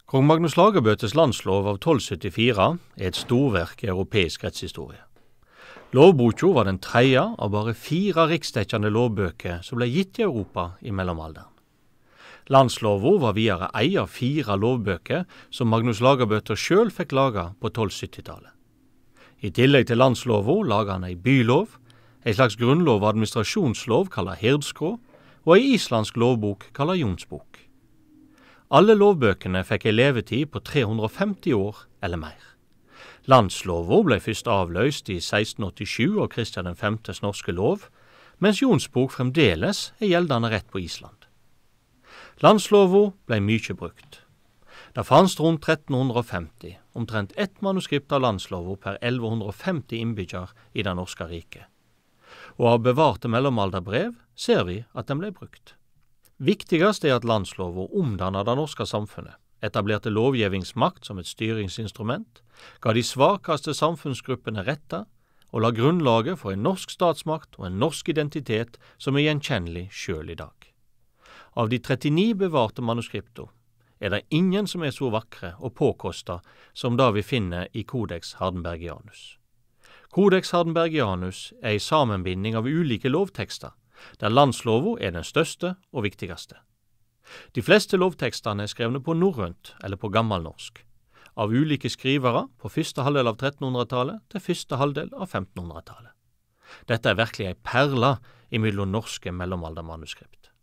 Kong Magnus Lagabøtes landslov av 1274 er et storverk i europeisk rettshistorie. Lovboka var den tredje av bare 4 riksdekkende lovbøker som ble gitt i Europa i mellomalderen. Landsloven var videre ei av 4 lovbøker som Magnus Lagabøte selv fikk laga på 1270-tallet. I tillegg til landsloven laga han ei bylov, ei slags grunnlov og administrasjonslov kalla Hirdskrå, og ei islandsk lovbok kalla Jonsbok. Alle lovbøkene fikk ei levetid på 350 år eller mer. Landsloven ble først avløst i 1687 av Kristian Vs norske lov, mens Jonsbok fremdeles er gjeldende rett på Island. Landsloven ble mye brukt. Det fanns rundt 1350, omtrent ett manuskript av landsloven per 1150 innbyggere i det norske riket. Og av bevarte mellomalderbrev ser vi at den ble brukt. Viktigast er at landsloven omdannet det norske samfunnet, etablerte lovgjevingsmakt som et styringsinstrument, ga de svakeste samfunnsgruppene retter og la grunnlaget for en norsk statsmakt og en norsk identitet som er gjenkjennelig selv i dag. Av de 39 bevarte manuskripter er det ingen som er så vakre og påkostet som det vi finner i Codex Hardenbergianus. Codex Hardenbergianus er en sammenbinding av ulike lovtekster, der landsloven er den største og viktigste. De fleste lovtekstene er skrevne på norrønt eller på gammelnorsk, av ulike skrivere på første halvdel av 1300-tallet til første halvdel av 1500-tallet. Dette er virkelig en perle imellom norske mellomaldermanuskript.